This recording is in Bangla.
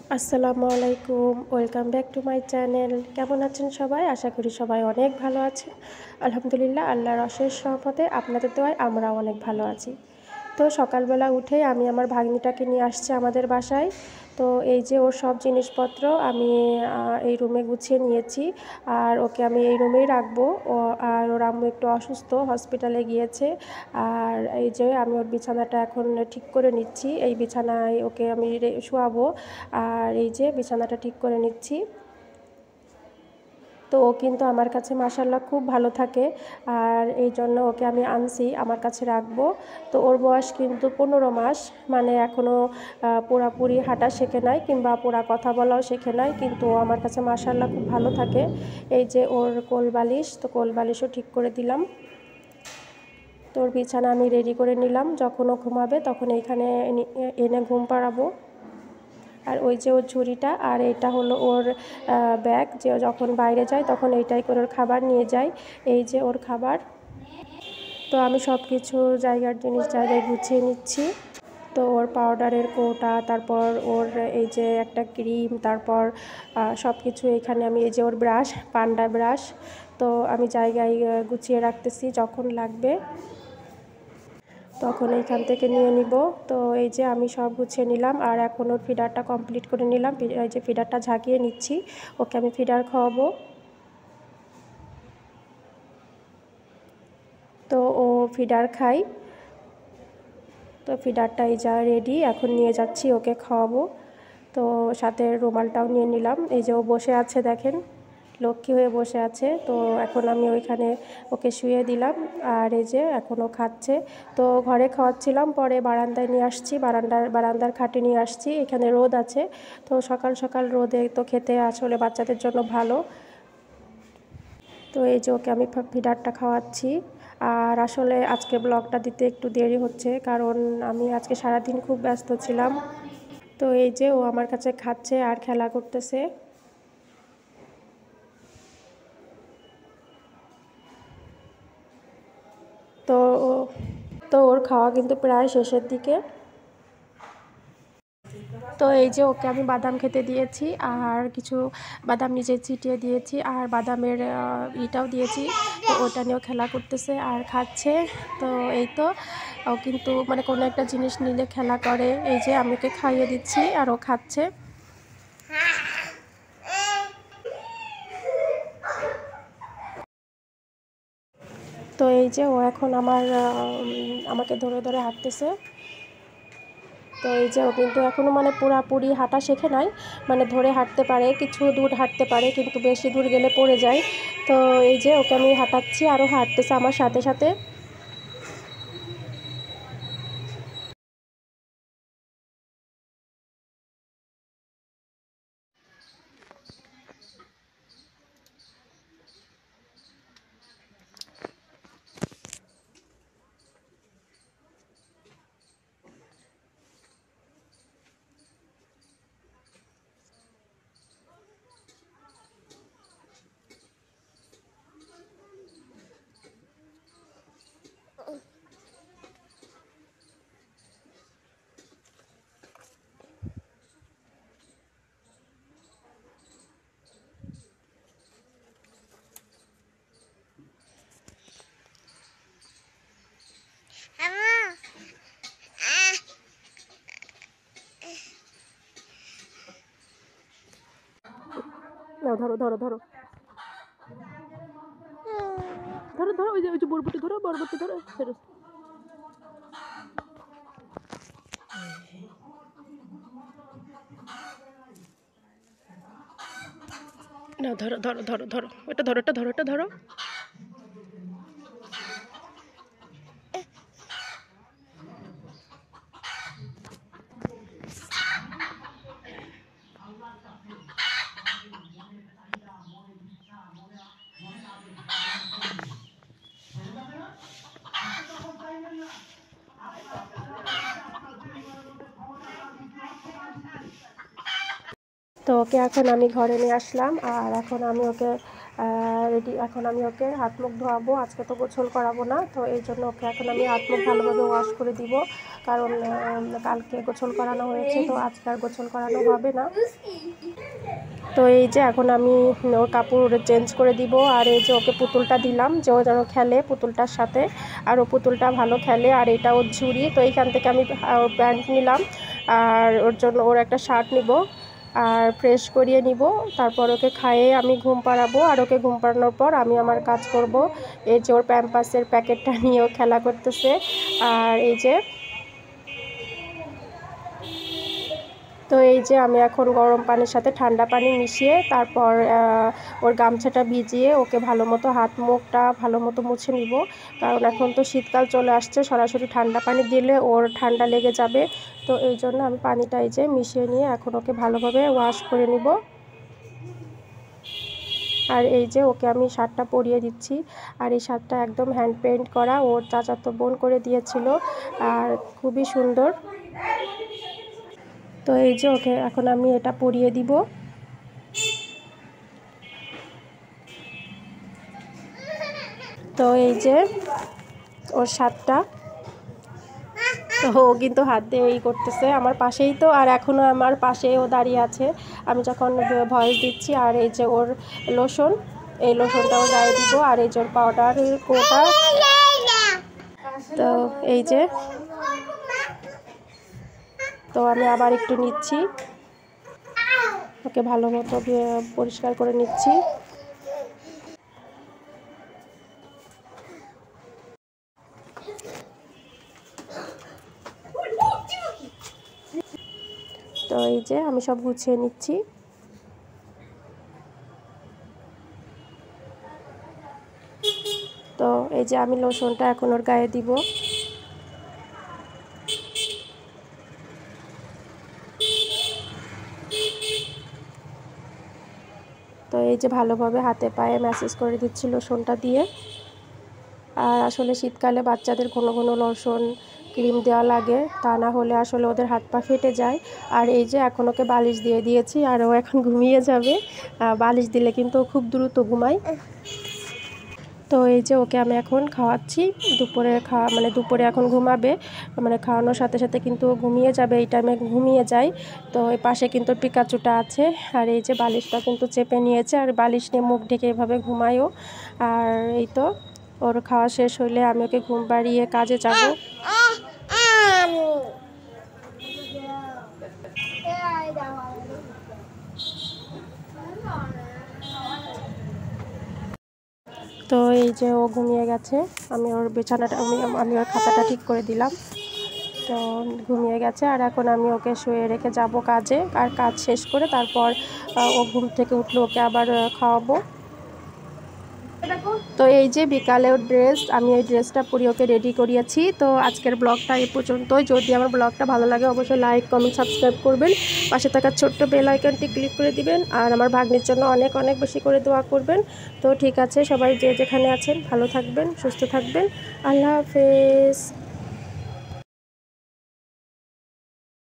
আসসালামু আলাইকুম, welcome back to my channel. কেমন আছেন সবাই? আশা করি সবাই অনেক ভালো আছেন। আলহামদুলিল্লাহ, আল্লাহর অশেষ রহমতে আপনাদের দোয়ায় আমরাও অনেক ভালো আছি। তো সকালবেলা উঠেই আমি আমার ভাগ্নিটাকে নিয়ে আসছি আমাদের বাসায়। তো এই যে ওর সব জিনিসপত্র আমি এই রুমে গুছিয়ে নিয়েছি, আর ওকে আমি এই রুমেই রাখবো। আর ওর আম্মু একটু অসুস্থ, হসপিটালে গিয়েছে। আর এই যে আমি ওর বিছানাটা এখন ঠিক করে নিচ্ছি, এই বিছানায় ওকে আমি শোয়াবো। আর এই যে বিছানাটা ঠিক করে নিচ্ছি। তো ও কিন্তু আমার কাছে মাশাআল্লাহ খুব ভালো থাকে, আর এই জন্য ওকে আমি আনছি, আমার কাছে রাখবো। তো ওর বয়স কিন্তু 15 মাস, মানে এখনও পুরাপুরি হাঁটা শেখে নাই কিংবা পুরা কথা বলাও শেখে নাই, কিন্তু ও আমার কাছে মাশাআল্লাহ খুব ভালো থাকে। এই যে ওর কোলবালিশ, তো কোলবালিশও ঠিক করে দিলাম। তো ওর বিছানা আমি রেডি করে নিলাম, যখন ও ঘুমাবে তখন এইখানে এনে ঘুম পাড়াবো। আর ওই যে ওর ঝুড়িটা, আর এটা হলো ওর ব্যাগ, যে যখন বাইরে যায় তখন এইটাই করে ওর খাবার নিয়ে যায়। এই যে ওর খাবার। তো আমি সব কিছু জায়গায় গুছিয়ে নিচ্ছি। তো ওর পাউডারের কৌটা, তারপর ওর এই যে একটা ক্রিম, তারপর সব কিছু এখানে আমি, এই যে ওর ব্রাশ, পান্ডা ব্রাশ, তো আমি জায়গায় গুছিয়ে রাখতেছি, যখন লাগবে তখন এইখান থেকে নিয়ে নিব। তো এই যে আমি সব গুছিয়ে নিলাম, আর এখন ওর ফিডারটা কমপ্লিট করে নিলাম। এই যে ফিডারটা ঝাঁকিয়ে নিচ্ছি, ওকে আমি ফিডার খাওয়াবো। তো ও ফিডার খাই। তো ফিডারটা এই যা রেডি, এখন নিয়ে যাচ্ছি ওকে খাওয়াবো। তো সাথে রুমালটাও নিয়ে নিলাম। এই যে ও বসে আছে, দেখেন লক্ষ্মী হয়ে বসে আছে। তো এখন আমি ওইখানে ওকে শুয়ে দিলাম, আর এই যে এখন ও খাচ্ছে। তো ঘরে খাওয়াচ্ছিলাম, পরে বারান্দায় নিয়ে আসছি, বারান্দার খাটে নিয়ে আসছি, এখানে রোদ আছে। তো সকাল সকাল রোদে তো খেতে আসলে বাচ্চাদের জন্য ভালো। তো এই যে ওকে আমি ফিডারটা খাওয়াচ্ছি। আর আসলে আজকে ব্লগটা দিতে একটু দেরি হচ্ছে, কারণ আমি আজকে সারাদিন খুব ব্যস্ত ছিলাম। তো এই যে ও আমার কাছে খাচ্ছে আর খেলা করতেছে। তো ও তো ওর খাওয়া কিন্তু প্রায় শেষের দিকে। তো এই যে ওকে আমি বাদাম খেতে দিয়েছি, আর কিছু বাদাম নিজে ছিটিয়ে দিয়েছি, আর বাদামের ইটাও দিয়েছি। তো ওটা নিয়েও খেলা করতেছে আর খাচ্ছে। তো এই তো ও কিন্তু মানে কোনো একটা জিনিস নিলে খেলা করে। এই যে আমি ওকে খাইয়ে দিচ্ছি আর ও খাচ্ছে। তো এই যে ও এখন আমাকে ধরে ধরে হাঁটতেছে। তো এই যে ও কিন্তু এখনও মানে পুরাপুরি হাঁটা শেখে নাই, মানে ধরে হাঁটতে পারে, কিছু দূর হাঁটতে পারে, কিন্তু বেশি দূর গেলে পড়ে যায়। তো এই যে ওকে আমি হাঁটাচ্ছি, আরও হাঁটতেছে আমার সাথে সাথে। নাও, ধরো ধরো ধরো ধরো ধরো, ওই যে বরবটি ধরো, বরবটি ধরো, ফেরো। না, ধরো ধরো ধরো ধরো, ওটা ধরো, এটা ধরো, এটা ধরো। তো ওকে এখন আমি ঘরে নিয়ে আসলাম, আর এখন আমি ওকে এখন আমি ওকে হাত মুখ ধোয়াবো। আজকে তো গোসল করাবো না, তো এই জন্য ওকে এখন আমি হাত মুখ ভালোভাবে ওয়াশ করে দিব, কারণ কালকে গোসল করানো হয়েছে, তো আজকে আর গোসল করানো হবে না। তো এই যে এখন আমি ওর কাপড় চেঞ্জ করে দিব, আর এই যে ওকে পুতুলটা দিলাম যে ও যেন খেলে পুতুলটার সাথে, আর ও পুতুলটা ভালো খেলে। আর এটা ওর ঝুড়ি, তো এইখান থেকে আমি প্যান্ট নিলাম, আর ওর জন্য ওর একটা শার্ট নিব, আর ফ্রেশ করিয়ে নিব। তারপর ওকে খাইয়ে আমি ঘুম পাড়াবো, আর ওকে ঘুম পাড়ানোর পর আমি আমার কাজ করব। এই যে ওর প্যাম্পাসের প্যাকেটটা নিয়েও খেলা করতেছে। আর এই যে তো এই যে আমি এখন গরম পানির সাথে ঠান্ডা পানি মিশিয়ে তারপর ওর গামছাটা ভিজিয়ে ওকে ভালো মতো হাত মুখটা ভালো মতো মুছে নিব, কারণ এখন তো শীতকাল চলে আসছে, সরাসরি ঠান্ডা পানি দিলে ওর ঠান্ডা লেগে যাবে। তো এই জন্য আমি পানিটা এই যে মিশিয়ে নিয়ে এখন ওকে ভালোভাবে ওয়াশ করে নিব। আর এই যে ওকে আমি শার্টটা পরিয়ে দিচ্ছি, আর এই শার্টটা একদম হ্যান্ড পেইন্ট করা, ওর চাচাতো বোন করে দিয়েছিল, আর খুবই সুন্দর। তো এই যে ওকে এখন আমি এটা পরিয়ে দিব। তো এই যে ওর শার্টটা, তো ও কিন্তু হাত দিয়ে এই করতেছে আমার পাশেই, তো আর এখনও আমার পাশেও দাঁড়িয়ে আছে আমি যখন ভয়েস দিচ্ছি। আর এই যে ওর লোশন, এই লোশনটাও গায়ে দিব, আর এই যে ওর পাউডারের কোটা। তো এই যে তো আমি আবার একটু নিচ্ছি, ওকে ভালো মতো পরিষ্কার করে নিচ্ছি। তো এই যে আমি সব গুছিয়ে নিচ্ছি। তো এই যে আমি লোশনটা এখন ওর গায়ে দিব। তো এই যে ভালোভাবে হাতে পায়ে ম্যাসেজ করে দিচ্ছি লোশনটা দিয়ে। আর আসলে শীতকালে বাচ্চাদের ঘন ঘন লোশন ক্রিম দেওয়া লাগে, তা না হলে আসলে ওদের হাত পা ফেটে যায়। আর এই যে এখন ওকে বালিশ দিয়ে দিয়েছি, আর ও এখন ঘুমিয়ে যাবে। বালিশ দিলে কিন্তু খুব দ্রুত ঘুমায়। তো এই যে ওকে আমি এখন খাওয়াচ্ছি, দুপুরে মানে দুপুরে এখন ঘুমাবে, মানে খাওয়ানোর সাথে সাথে কিন্তু ঘুমিয়ে যাবে, এই টাইমে ঘুমিয়ে যায়। তো এই পাশে কিন্তু পিকাচুটা আছে, আর এই যে বালিশটা কিন্তু চেপে নিয়েছে, আর বালিশ নিয়ে মুখ ঢেকে এভাবে ঘুমায়ও। আর এই তো ওর খাওয়া শেষ হইলে আমি ওকে ঘুম পাড়িয়ে কাজে যাব। তো এই যে ও ঘুমিয়ে গেছে, আমি ওর বিছানাটা আমি ওর খাতাটা ঠিক করে দিলাম। তো ঘুমিয়ে গেছে, আর এখন আমি ওকে শুয়ে রেখে যাব কাজে, আর কাজ শেষ করে তারপর ও ঘুম থেকে উঠলে ওকে আবার খাওয়াবো। তো এই যে বিকালে ওর ড্রেস, আমি এই ড্রেসটা পরিয়ে ওকে রেডি করিয়েছি। তো আজকের ব্লগটা এই পর্যন্তই। যদি আমার ব্লগটা ভালো লাগে অবশ্যই লাইক কমেন্ট সাবস্ক্রাইব করবেন, পাশে থাকা ছোট্ট বেল আইকনটি ক্লিক করে দিবেন, আর আমার ভাগ্নির জন্য অনেক অনেক বেশি করে দোয়া করবেন। তো ঠিক আছে, সবাই যে যেখানে আছেন ভালো থাকবেন, সুস্থ থাকবেন। আল্লাহ হাফেজ।